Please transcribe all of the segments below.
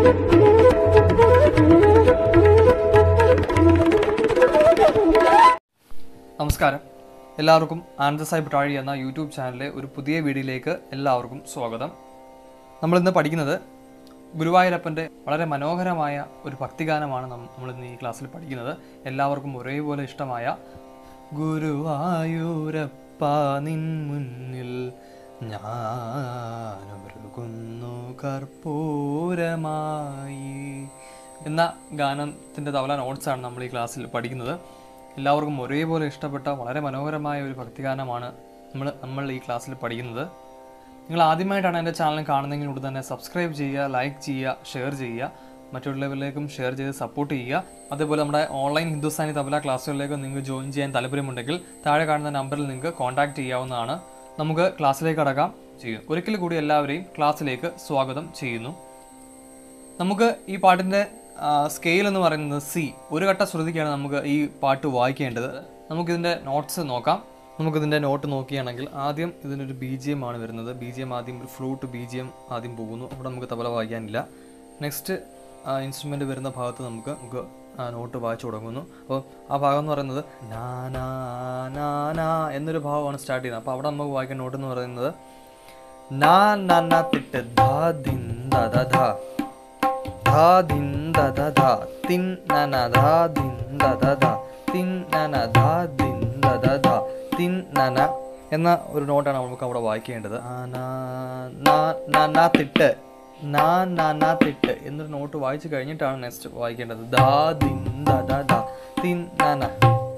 നമസ്കാരം, എല്ലാവർക്കും ആനന്ദ സായി ഭട്ടാഴി എന്ന യൂട്യൂബ് ചാനലിലെ ഒരു പുതിയ വീഡിയോയിലേക്ക് എല്ലാവർക്കും സ്വാഗതം. നമ്മളിന്ന് പഠിക്കുന്നത് ഗുരുവായൂരപ്പൻ്റെ വളരെ മനോഹരമായ ഒരു ഭക്തിഗാനമാണ് നമ്മളിന്ന് ഈ ക്ലാസ്സിൽ പഠിക്കുന്നത്. എല്ലാവർക്കും ഒരേപോലെ ഇഷ്ടമായ ഗുരുവായൂരപ്പ നിൻ മുന്നിൽ ഞാനൊരുകുന്നു കർപ്പൂരമായി എന്ന ഗാനത്തിൻ്റെ തബല നോട്ട്സാണ് നമ്മൾ ഈ ക്ലാസ്സിൽ പഠിക്കുന്നത്. എല്ലാവർക്കും ഒരേപോലെ ഇഷ്ടപ്പെട്ട വളരെ മനോഹരമായ ഒരു ഭക്തിഗാനമാണ് നമ്മൾ ഈ ക്ലാസ്സിൽ പഠിക്കുന്നത്. നിങ്ങൾ ആദ്യമായിട്ടാണ് എൻ്റെ ചാനൽ കാണുന്നതെങ്കിൽ ഉടൻ തന്നെ സബ്സ്ക്രൈബ് ചെയ്യുക, ലൈക്ക് ചെയ്യുക, ഷെയർ ചെയ്യുക, മറ്റുള്ളവരിലേക്കും ഷെയർ ചെയ്ത് സപ്പോർട്ട് ചെയ്യുക. അതേപോലെ നമ്മുടെ ഓൺലൈൻ ഹിന്ദുസ്ഥാനി തബല ക്ലാസ്സുകളിലേക്ക് നിങ്ങൾക്ക് ജോയിൻ ചെയ്യാൻ താല്പര്യമുണ്ടെങ്കിൽ താഴെ കാണുന്ന നമ്പറിൽ നിങ്ങൾക്ക് കോൺടാക്റ്റ് ചെയ്യാവുന്നതാണ്. നമുക്ക് ക്ലാസ്സിലേക്ക് കടക്കാം. ഒരിക്കൽ കൂടി എല്ലാവരെയും ക്ലാസ്സിലേക്ക് സ്വാഗതം ചെയ്യുന്നു. നമുക്ക് ഈ പാട്ടിൻ്റെ സ്കെയിൽ എന്ന് പറയുന്നത് സി, ഒരു ഘട്ട ശ്രുതിക്കാണ് നമുക്ക് ഈ പാട്ട് വായിക്കേണ്ടത്. നമുക്കിതിൻ്റെ നോട്ട്സ് നോക്കാം. നമുക്കിതിൻ്റെ നോട്ട് നോക്കുകയാണെങ്കിൽ ആദ്യം ഇതിനൊരു BGM ആണ് വരുന്നത്. BGM ആദ്യം ഒരു ഫ്ലൂട്ട് BGM ആദ്യം പോകുന്നു. അവിടെ നമുക്ക് തബല വായിക്കാനില്ല. നെക്സ്റ്റ് ഇൻസ്ട്രുമെൻ്റ് വരുന്ന ഭാഗത്ത് നമുക്ക് നോട്ട് വായിച്ചു തുടങ്ങുന്നു. അപ്പോൾ ആ ഭാഗം എന്ന് പറയുന്നത് നാ നാ നാ നാ എന്നൊരു ഭാഗമാണ് സ്റ്റാർട്ട് ചെയ്യുന്നത്. അപ്പോൾ അവിടെ നമുക്ക് വായിക്കാൻ നോട്ട് എന്ന് പറയുന്നത് നാ നാ നാ തിട്ട് ധാ ദിൻ ദ ദ ധാ ധാ ദിൻ ദ ദ ധാ തിൻ നാ നാ ധാ ദിൻ ദ ദ ധാ തിൻ നാ നാ ധാ ദിൻ ദ ദ ധാ തിൻ നാ നാ എന്ന ഒരു നോട്ടാണ് നമുക്ക് അവിടെ വായിക്കേണ്ടത്. തിട്ട് നാ നാ നാ തിട്ട് എന്നൊരു നോട്ട് വായിച്ചു കഴിഞ്ഞിട്ടാണ് നെക്സ്റ്റ് വായിക്കേണ്ടത്. ധാ ദിൻ ദ ദ ധാ തിൻ നാ നാ.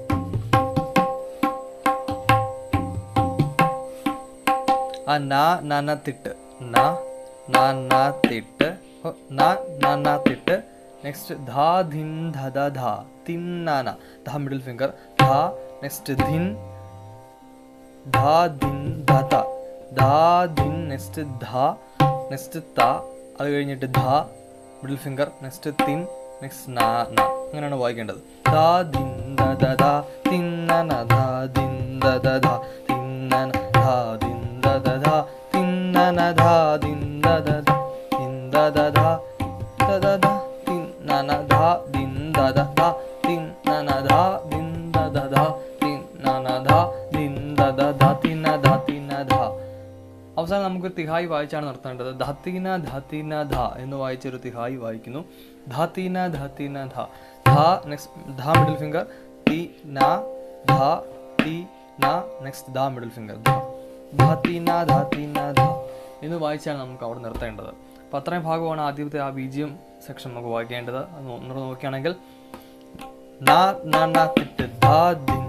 ആ നാ നാ നാ തിട്ട് നാ നാ നാ തിട്ട് നാ നാ നാ തിട്ട്. നെക്സ്റ്റ് ധാ ധിൻ ധ ദ ധാ തിൻ നാ നാ. ധാ മിഡിൽ ഫിംഗർ, ധാ നെക്സ്റ്റ് ധിൻ, ധാ ധിൻ ധ ത, ധാ ധിൻ നെക്സ്റ്റ് ധാ നെക്സ്റ്റ് ത, അത് കഴിഞ്ഞിട്ട് ധാ മിഡിൽ ഫിംഗർ, നെക്സ്റ്റ് തിൻ, നെക്സ്റ്റ് നാ നാ. അങ്ങനെയാണ് വായിക്കേണ്ടത്. ധാ ധിൻ ദ ദ ധാ തിൻ നാ നാ ധാ ധിൻ ദ ദ ധാ തിൻ നാ നാ ധാ ധിൻ ദ ദ ധാ തിൻ നാ നാ ധാ ധിൻ ദ ദ ധാ തിൻ ദ ദ ധാ ദ ദ ധാ തിൻ നാ നാ ധാ ധിൻ ദ ദ ധാ തിൻ നാ നാ ധാ ധിൻ ദ ദ ധാ തിൻ നാ നാ ധാ ധിൻ ദ ദ ധാ തിൻ നാ ധാ തിൻ നാ ധാ. അവസാനം നമുക്ക് തിഹായി വായിച്ചാണ് നിർത്തേണ്ടത്. ധാത്തീന ധാത്തീന ധാ എന്ന് വായിച്ചൊരു തിഹായി വായിക്കുന്നു. ധാത്തീന ധാത്തീന ധാ, ധാ നെക്സ്റ്റ് ധാ മിഡിൽ ഫിംഗർ, തി നാ ധാ തി നാ, നെക്സ്റ്റ് ധാ മിഡിൽ ഫിംഗർ, ധാത്തീന ധാത്തീന ധാ എന്ന് വായിച്ചാണ് നമുക്ക് അവിടെ നിർത്തേണ്ടത്. അപ്പോൾ അത്രയും ഭാഗമാണ് ആദ്യത്തെ ആ BGM സെക്ഷൻ നമുക്ക് വായിക്കേണ്ടത്. അത് നോക്കുകയാണെങ്കിൽ നാ നാ നാ തിട്ട് ധാ ദിൻ,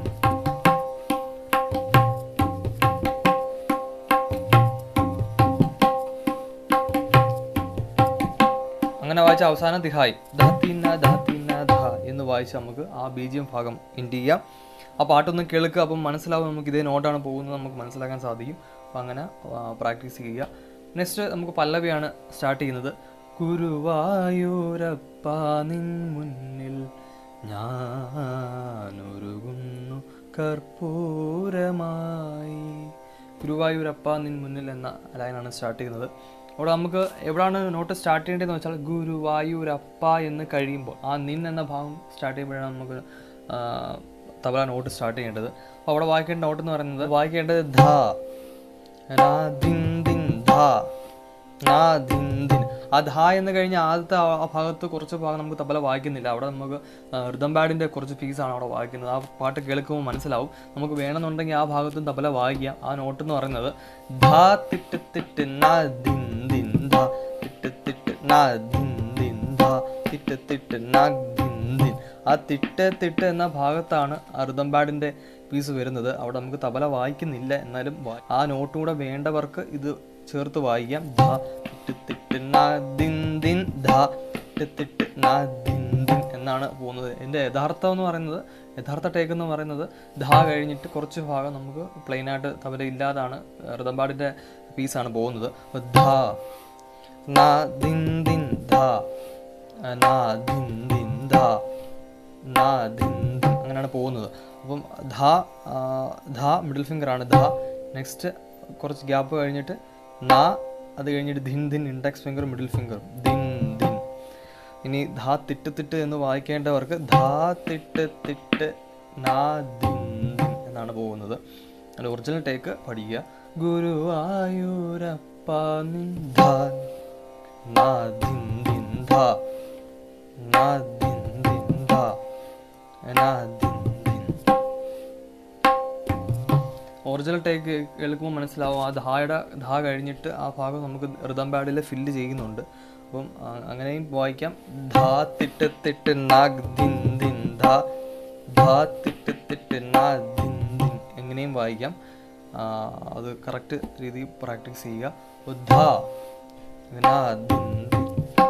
അങ്ങനെ വായിച്ച അവസാനം തിഹായി ധാത്തീന ധാത്തീന ധാ എന്ന് വായിച്ച് നമുക്ക് ആ BGM ഭാഗം എൻഡ് ചെയ്യാം. ആ പാട്ടൊന്ന് കേൾക്കുക, അപ്പം മനസ്സിലാവും നമുക്ക് ഇതേ നോട്ടാണ് പോകുന്നത്, നമുക്ക് മനസ്സിലാക്കാൻ സാധിക്കും. അപ്പം അങ്ങനെ പ്രാക്ടീസ് ചെയ്യുക. നെക്സ്റ്റ് നമുക്ക് പല്ലവിയാണ് സ്റ്റാർട്ട് ചെയ്യുന്നത്. ഗുരുവായൂരപ്പ നിൻ മുന്നിൽ ഞാനൊരുകുന്നു കർപ്പൂരമായി. ഗുരുവായൂരപ്പ നിൻ മുന്നിൽ എന്ന ലൈനാണ് സ്റ്റാർട്ട് ചെയ്യുന്നത്. അവിടെ നമുക്ക് എവിടെയാണ് നോട്ട് സ്റ്റാർട്ട് ചെയ്യേണ്ടതെന്ന് വെച്ചാൽ ഗുരുവായൂരപ്പ എന്ന് കഴിയുമ്പോൾ ആ നിൻ എന്ന ഭാഗം സ്റ്റാർട്ട് ചെയ്യുമ്പോഴാണ് നമുക്ക് തബല നോട്ട് സ്റ്റാർട്ട് ചെയ്യേണ്ടത്. അപ്പോൾ അവിടെ വായിക്കേണ്ട നോട്ട് എന്ന് പറയുന്നത് വായിക്കേണ്ടത് ധാ നാ ദിൻ ദിൻ ധാ നാ ദിൻ ദിൻ. ആ ധാ എന്ന് കഴിഞ്ഞ ആദ്യത്തെ ആ ഭാഗത്ത് കുറച്ച് ഭാഗം നമുക്ക് തബല വായിക്കുന്നില്ല. അവിടെ നമുക്ക് റിതം പാഡിൻ്റെ കുറച്ച് പീസാണ് അവിടെ വായിക്കുന്നത്. ആ പാട്ട് കേൾക്കുമ്പോൾ മനസ്സിലാവും. നമുക്ക് വേണമെന്നുണ്ടെങ്കിൽ ആ ഭാഗത്തും തബല വായിക്കാം. ആ നോട്ട് എന്ന് പറയുന്നത് ധാ തിട്ട് തിട്ട് നാ ദിൻ ദിൻ ധാ തിട്ട് തിട്ട് നാ ദിൻ ദിൻ ധാ തിട്ട് തിട്ട് നാ ദിൻ ദിൻ. ആ തിട്ട് തിട്ട് എന്ന ഭാഗത്താണ് ആ റിതം പാഡിൻ്റെ പീസ് വരുന്നത്. അവിടെ നമുക്ക് തബല വായിക്കുന്നില്ല, എന്നാലും ആ നോട്ടും കൂടെ വേണ്ടവർക്ക് ഇത് ചേർത്ത് വായിക്കാം. ധാ തിട്ട് തിട്ട് നാ ദിൻ ദിൻ ധാ തിട്ട് തിട്ട് നാ ദിൻ ദിൻ എന്നാണ് പോകുന്നത്. എൻ്റെ യഥാർത്ഥം എന്ന് പറയുന്നത്, യഥാർത്ഥ ടേക്ക് എന്ന് പറയുന്നത് ധാ കഴിഞ്ഞിട്ട് കുറച്ച് ഭാഗം നമുക്ക് പ്ലെയിനായിട്ട് തബല ഇല്ലാതാണ് റിതം പാഡിൻ്റെ പീസാണ് പോകുന്നത്. ധാ നാ ദിൻ ദിൻ ധാ നാ ദിൻ ദിൻ ധാ നാ ദിൻ ദിൻ അങ്ങനെയാണ് പോകുന്നത്. അപ്പം ധാ മിഡിൽ ഫിംഗറാണ് ധാ. നെക്സ്റ്റ് കുറച്ച് ഗ്യാപ്പ് കഴിഞ്ഞിട്ട് നാ, അത് കഴിഞ്ഞിട്ട് ധിൻ ധിൻ ഇൻഡെക്സ് ഫിംഗർ മിഡിൽ ഫിംഗർ ദിൻ ദിൻ. ഇനി ധാ തിട്ട് തിട്ട് എന്ന് വായിക്കേണ്ടവർക്ക് ധാ തിട്ട് തിട്ട് നാ ദിൻ ദിൻ എന്നാണ് പോകുന്നത്. അതിൽ ഒറിജിനൽ ടേക്ക് പഠിക്കുക. ഗുരുവായൂരപ്പ നിൻ ധാ നാ ദിൻ ദിൻ ധാ നാ ദിൻ ദിൻ ധാ നാ ദിൻ ദിൻ. ഒറിജിനൽ ടേക്ക് കേൾക്കുമ്പോൾ മനസ്സിലാവും ആ ധാ കഴിഞ്ഞിട്ട് ആ ഭാഗം നമുക്ക് റിതം പാഡിൽ ഫില്ല് ചെയ്യുന്നുണ്ട്. അപ്പം അങ്ങനെയും വായിക്കാം. ധാ തിട്ട് തിട്ട് നാഗ് ദിൻ ദിൻ ധാ ധാ തിട്ട് തിട്ട് നാ ദിൻ ദിൻ എങ്ങനെയും വായിക്കാം. അത് കറക്റ്റ് രീതിയിൽ പ്രാക്ടീസ് ചെയ്യുക. ധാ നാ ദിൻ ദിൻ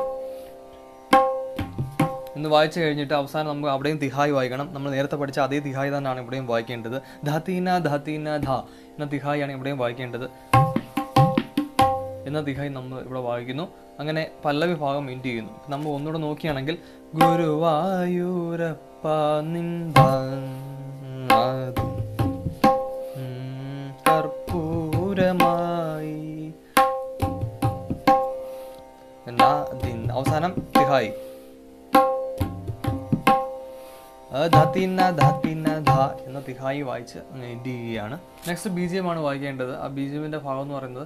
എന്ന് വായിച്ചു കഴിഞ്ഞിട്ട് അവസാനം നമുക്ക് അവിടെയും തിഹായി വായിക്കണം. നമ്മൾ നേരത്തെ പഠിച്ച അതേ തിഹായി തന്നെയാണ് ഇവിടെയും വായിക്കേണ്ടത്. ധാതീന ധാതീന ധാ എന്ന തിഹായിയാണ് ഇവിടെയും വായിക്കേണ്ടത്. എന്ന തിഹായി നമ്മൾ ഇവിടെ വായിക്കുന്നു. അങ്ങനെ പല്ലവി ഭാഗം എൻഡ് ചെയ്യുന്നു. നമ്മൾ ഒന്നുകൂടെ നോക്കുകയാണെങ്കിൽ ഗുരുവായൂരപ്പ നിൻ കർപ്പൂരമായി അവസാനം തിഹായി ധാതീന ധാതീന ധാ എന്ന തിഹായി വായിച്ച് എൻഡ് ചെയ്യുകയാണ്. നെക്സ്റ്റ് BGM ആണ് വായിക്കേണ്ടത്. ആ BGMന്റെ ഭാഗം എന്ന് പറയുന്നത്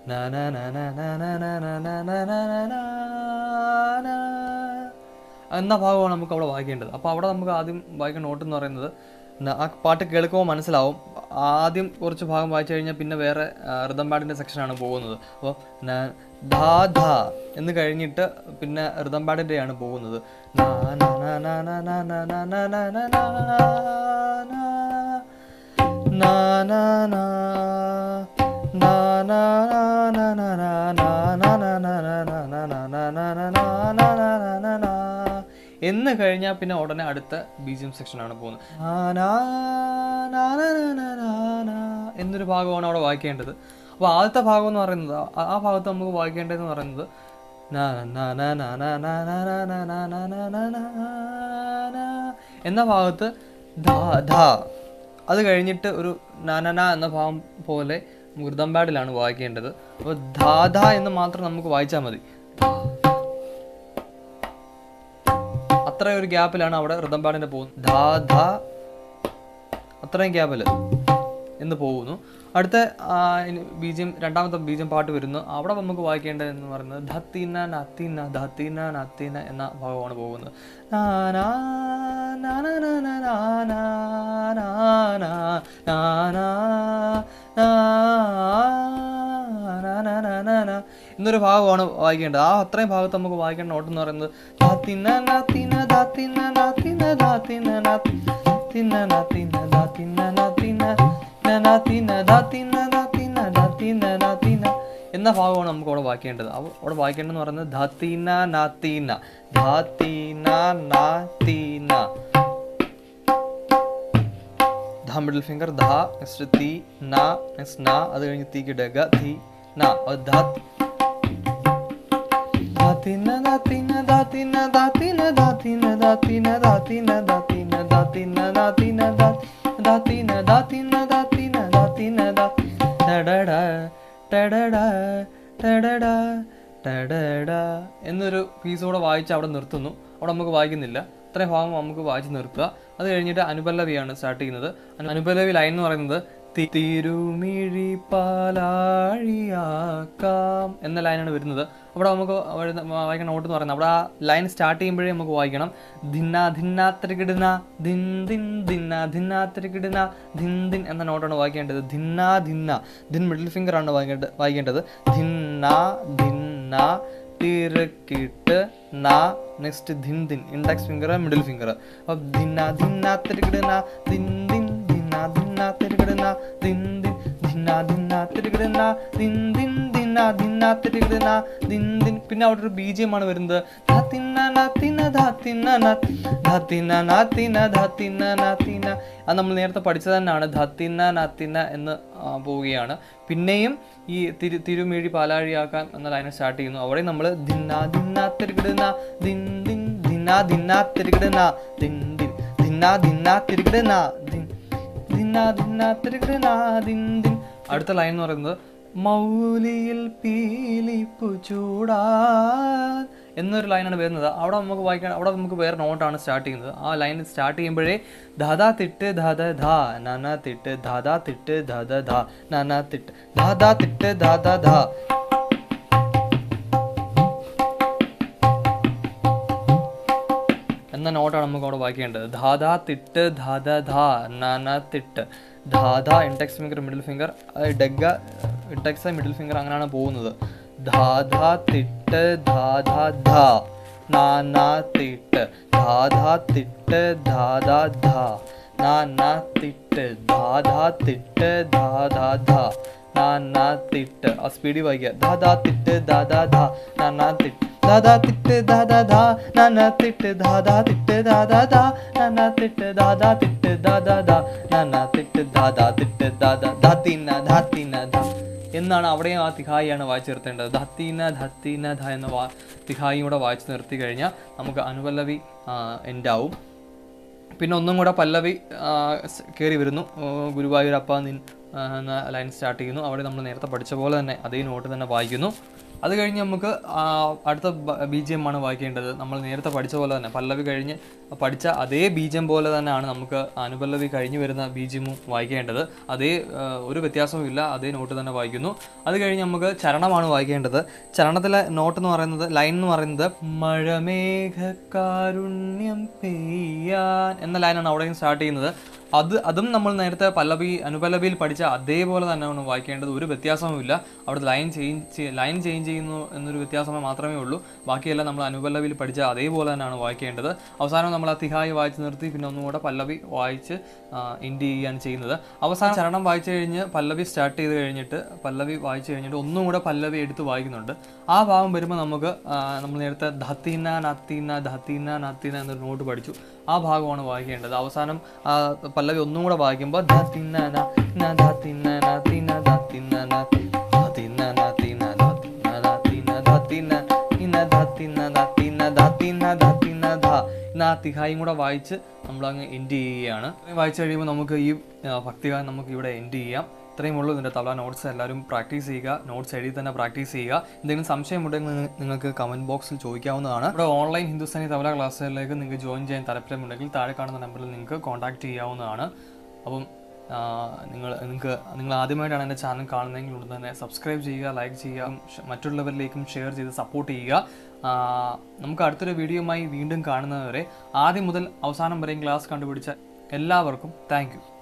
എന്ന ഭാഗമാണ് നമുക്ക് അവിടെ വായിക്കേണ്ടത്. അപ്പോൾ അവിടെ നമുക്ക് ആദ്യം വായിക്കുന്ന നോട്ട് എന്ന് പറയുന്നത് ആ പാട്ട് കേൾക്കുമ്പോൾ മനസ്സിലാവും. ആദ്യം കുറച്ച് ഭാഗം വായിച്ചു കഴിഞ്ഞാൽ പിന്നെ വേറെ റിതം പാഡിൻ്റെ സെക്ഷനാണ് പോകുന്നത്. അപ്പോൾ ധാ ധാ എന്ന് കഴിഞ്ഞിട്ട് പിന്നെ റിതം പാഡിൻ്റെയാണ് പോകുന്നത്. എന്ന് കഴിഞ്ഞാൽ പിന്നെ ഉടനെ അടുത്ത BGM സെക്ഷനാണ് പോകുന്നത്. എന്നൊരു ഭാഗമാണ് അവിടെ വായിക്കേണ്ടത്. അപ്പോൾ ആദ്യത്തെ ഭാഗം എന്ന് പറയുന്നത് ആ ഭാഗത്ത് നമുക്ക് വായിക്കേണ്ടതെന്ന് പറയുന്നത് എന്ന ഭാഗത്ത് ധാ ധാ അത് കഴിഞ്ഞിട്ട് ഒരു നനന എന്ന ഭാഗം പോലെ റിതം പാഡിലാണ് വായിക്കേണ്ടത്. അപ്പോൾ ധാ ധാ എന്ന് മാത്രം നമുക്ക് വായിച്ചാൽ മതി. അത്രയും ഒരു ഗ്യാപ്പിലാണ് അവിടെ റിതം പാഡിൻ്റെ പോകുന്നത്. ധാ ധാ അത്രയും ഗ്യാപ്പിൽ എന്ന് പോകുന്നു. അടുത്ത BGM രണ്ടാമത്തെ BGM പാട്ട് വരുന്നു. അവിടെ നമുക്ക് വായിക്കേണ്ടത് എന്ന് പറയുന്നത് ധത്തിന നത്തിന ധത്തിന നത്തിന എന്ന ഭാഗമാണ് പോകുന്നത്. എന്നൊരു ഭാഗമാണ് വായിക്കേണ്ടത്. ആ അത്രയും ഭാഗത്ത് നമുക്ക് വായിക്കേണ്ട നോട്ട് എന്ന് പറയുന്നത് ധത്തിന നത്തിന ധത്തിന നത്തിന ധത്തിന നത്തിന നത്തിന ധത്തിന നത്തിന എന്ന ഭാഗമാണ് നമുക്ക് അവിടെ വായിക്കേണ്ടത്. അവിടെ വായിക്കേണ്ടതെന്ന് പറയുന്നത് ധാതീന നാതീന ധാതീന നാതീന ധാ മിഡിൽ ഫിംഗർ ധാ നെക്സ്റ്റ് തീ നാ നെക്സ്റ്റ് നാ അത് കഴിഞ്ഞ് തീക്ക് ഡഗ തീ നാ ധാതീന ധാതീന ധാതീന ധാതീന ധാതീന ധാതീന ധാതീന ധാതീന ധാതീന ധാതീന ധാതീന ധാതീന ധാതീന ധാതീന എന്നൊരു പീസോടെ വായിച്ച് അവിടെ നിർത്തുന്നു. അവിടെ നമുക്ക് വായിക്കുന്നില്ല. അത്രയും ഭാഗം നമുക്ക് വായിച്ച് നിർത്തുക. അത് കഴിഞ്ഞിട്ട് അനുപല്ലവിയാണ് സ്റ്റാർട്ട് ചെയ്യുന്നത്. അനുപല്ലവി ലൈൻ എന്ന് പറയുന്നത് തിരുമിഴി പാലാഴിയാക്കാം എന്ന ലൈനാണ് വരുന്നത്. അവിടെ നമുക്ക് വായിക്കുന്ന നോട്ട് എന്ന് പറയുന്നത് അവിടെ ആ ലൈൻ സ്റ്റാർട്ട് ചെയ്യുമ്പോഴേ നമുക്ക് വായിക്കണം. ധിന്ന ധിന്ന തിരികിടുന്ന ധിൻ ദിൻ ധിന്ന ധിന്ന തിരികിടുന്ന ധിൻ ദിൻ എന്ന നോട്ടാണ് വായിക്കേണ്ടത്. ധിന്ന ധിന്ന ധിൻ മിഡിൽ ഫിംഗർ ആണ് വായിക്കേണ്ടത്. ധിന്ന ധിന്ന തിരക്കിട്ട് നാ നെക്സ്റ്റ് ധിൻ ദിൻ ഇൻഡെക്സ് ഫിംഗർ മിഡിൽ ഫിംഗർ. അപ്പോൾ ധിന്ന ധിന്ന തിരികിടുന്ന ധിൻ ദിൻ ധിന്ന ധിന്ന തിരികിടുന്ന ധിൻ ദിൻ ധിന്ന ധിന്ന തിരികിടുന്ന ധിൻ ദിൻ ധിന്ന ധിന്ന തിരികിടുന്ന ധിൻ ദിൻ. പിന്നെ അവിടെ ഒരു BGM ആണ് വരുന്നത്. ധാത്തിന നാത്തിന ധാത്തിന ധാത്തിന നാത്തിന ധാത്തിന നാത്തിന. അത് നമ്മൾ നേരത്തെ പഠിച്ചത് തന്നെയാണ്. ധാത്തിന നാത്തിന എന്ന് പോവുകയാണ്. പിന്നെയും ഈ തിരുമിഴി പാലാഴിയാക്കാൻ എന്ന ലൈൻ സ്റ്റാർട്ട് ചെയ്യുന്നു. അവിടെ നമ്മൾ ധിന്ന ധിന്ന തിരികിടുന്ന ധിൻ ദിൻ ധിന്ന ധിന്ന തിരികിടുന്ന ധിൻ ദിൻ ധിന്ന ധിന്ന തിരികിടുന്ന ധിൻ ധിന്ന ധിന്ന തിരികിടുന്ന ധിൻ ദിൻ. അടുത്ത ലൈൻ എന്ന് പറയുന്നത് മൗലിയിൽ പീലിപ്പു ചൂടാൻ എന്നൊരു ലൈനാണ് വരുന്നത്. അവിടെ നമുക്ക് വായിക്കാൻ, അവിടെ നമുക്ക് വേറെ നോട്ടാണ് സ്റ്റാർട്ട് ചെയ്യുന്നത്. ആ ലൈൻ സ്റ്റാർട്ട് ചെയ്യുമ്പോഴേ ധാതാ തിട്ട് ധാത ധാ നന തിട്ട് ധാതാ തിട്ട് ധാത ധാ നന തിട്ട് ധാതാ തിട്ട് ധാത ധാ എന്ന നോട്ടാണ് നമുക്ക് അവിടെ വായിക്കേണ്ടത്. ധാതാ തിട്ട് ധാത ധാ നന തിട്ട് ധാത ഇൻഡെക്സ് ഫിംഗർ മിഡിൽ ഫിംഗർ, ഡെഗ ഇൻഡെക്സ് മിഡിൽ ഫിംഗർ, അങ്ങനെയാണ് പോകുന്നത്. ധാധാ തിട്ട് ധാധാ ധാ നാന തിട്ട് ധാധാ തിട്ട് ധാധാ ധാ നാന തിട്ട് ധാധാ തിട്ട് ധാധാ ധാ നാന തിട്ട്. ആ സ്പീഡിൽ വായിക്കുക. ധാധാ തിട്ട് ധാധാ ധാ നാന തിട്ട് ധാധാ തിട്ട് ധാധാ ധാ നാന തിട്ട് ധാധാ തിട്ട് ധാധാ ധാ നാന തിട്ട് ധാധാ തിട്ട് ധാധാ ധാ നാന തിട്ട് ധാധാ തിട്ട് ധാധാ ധാത്തിന ധാത്തിന ധാ എന്നാണ് അവിടെയും ആ തിഹായിയാണ് വായിച്ചു നിർത്തേണ്ടത്. ധത്തീന ധത്തീന ധ എന്ന തിഹായിയും കൂടെ വായിച്ച് നിർത്തി കഴിഞ്ഞാൽ നമുക്ക് അനുപല്ലവി എൻഡാവും. പിന്നെ ഒന്നും കൂടെ പല്ലവി കയറി വരുന്നു. ഗുരുവായൂരപ്പ നിൻ എന്ന ലൈൻ സ്റ്റാർട്ട് ചെയ്യുന്നു. അവിടെ നമ്മൾ നേരത്തെ പഠിച്ച പോലെ തന്നെ അതേ നോട്ട് തന്നെ വായിക്കുന്നു. അത് കഴിഞ്ഞ് നമുക്ക് അടുത്ത BGM ആണ് വായിക്കേണ്ടത്. നമ്മൾ നേരത്തെ പഠിച്ച പോലെ തന്നെ പല്ലവി കഴിഞ്ഞ് പഠിച്ച അതേ BGM പോലെ തന്നെയാണ് നമുക്ക് അനുപല്ലവി കഴിഞ്ഞ് വരുന്ന BGM വായിക്കേണ്ടത്. അതേ ഒരു വ്യത്യാസവും ഇല്ല, അതേ നോട്ട് തന്നെ വായിക്കുന്നു. അത് കഴിഞ്ഞ് നമുക്ക് ചരണമാണ് വായിക്കേണ്ടത്. ചരണത്തിലെ നോട്ട് എന്ന് പറയുന്നത്, ലൈൻ എന്ന് പറയുന്നത് മഴമേഘകാരുണ്യം പെയ്യാൻ എന്ന ലൈനാണ് അവിടെയും സ്റ്റാർട്ട് ചെയ്യുന്നത്. അതും നമ്മൾ നേരത്തെ അനുപല്ലവിയിൽ പഠിച്ച അതേപോലെ തന്നെയാണ് വായിക്കേണ്ടത്. ഒരു വ്യത്യാസവുമില്ല. അവിടെ ലൈൻ ചേഞ്ച് ചെയ്യുന്നു എന്നൊരു വ്യത്യാസം മാത്രമേ ഉള്ളൂ. ബാക്കിയെല്ലാം നമ്മൾ അനുപല്ലവിയിൽ പഠിച്ച അതേപോലെ തന്നെയാണ് വായിക്കേണ്ടത്. അവസാനം നമ്മൾ ആ തിഹായി വായിച്ച് നിർത്തി പിന്നെ ഒന്നുകൂടെ പല്ലവി വായിച്ച് എൻഡ് ചെയ്യുകയാണ് ചെയ്യുന്നത്. അവസാനം ചരണം വായിച്ചു കഴിഞ്ഞ് പല്ലവി സ്റ്റാർട്ട് ചെയ്ത് കഴിഞ്ഞിട്ട് പല്ലവി വായിച്ചു കഴിഞ്ഞിട്ട് ഒന്നും കൂടെ പല്ലവി എടുത്ത് വായിക്കുന്നുണ്ട്. ആ ഭാഗം വരുമ്പോൾ നമുക്ക് നമ്മൾ നേരത്തെ ധത്തീന നത്തീന ധത്തീന നത്തീന എന്നൊരു നോട്ട് പഠിച്ചു. ആ ഭാഗമാണ് വായിക്കേണ്ടത്. അവസാനം പല്ലവി ഒന്നും കൂടെ വായിക്കുമ്പോൾ ധത്തീന ന ധത്തീന നത്തീന ധത്തീന ധത്തീന നത്തീന ധത്തീന ധത്തീന ധത്തീന ഇന ധത്തീന ധത്തീന ധത്തീന ധത്തീന ധ എന്ന തിഹായും കൂടെ വായിച്ച് നമ്മളങ്ങ് എൻഡ് ചെയ്യുകയാണ്. വായിച്ചു കഴിയുമ്പോൾ നമുക്ക് ഈ ഭക്തിഗാനം നമുക്ക് ഇവിടെ എൻഡ് ചെയ്യാം. ഇത്രയും ഉള്ളൂ ഇതിൻ്റെ തബല നോട്ട്സ്. എല്ലാവരും പ്രാക്ടീസ് ചെയ്യുക. നോട്ട്സ് എഴുതി തന്നെ പ്രാക്ടീസ് ചെയ്യുക. എന്തെങ്കിലും സംശയമുണ്ടെങ്കിൽ നിങ്ങൾക്ക് കമൻറ്റ് ബോക്സിൽ ചോദിക്കാവുന്നതാണ്. ഇവിടെ ഓൺലൈൻ ഹിന്ദുസ്ഥാനി തബല ക്ലാസ്സുകളിലേക്ക് നിങ്ങൾക്ക് ജോയിൻ ചെയ്യാൻ താല്പര്യമുണ്ടെങ്കിൽ താഴെ കാണുന്ന നമ്പറിൽ നിങ്ങൾക്ക് കോൺടാക്ട് ചെയ്യാവുന്നതാണ്. അപ്പം നിങ്ങൾ ആദ്യമായിട്ടാണ് എൻ്റെ ചാനൽ കാണുന്നതെങ്കിൽ ഉടൻ തന്നെ സബ്സ്ക്രൈബ് ചെയ്യുക, ലൈക്ക് ചെയ്യുക, മറ്റുള്ളവരിലേക്കും ഷെയർ ചെയ്ത് സപ്പോർട്ട് ചെയ്യുക. നമുക്ക് അടുത്തൊരു വീഡിയോയുമായി വീണ്ടും കാണുന്നതുവരെ ആദ്യം മുതൽ അവസാനം വരെയും ക്ലാസ് കണ്ടുപിടിച്ച എല്ലാവർക്കും താങ്ക് യു.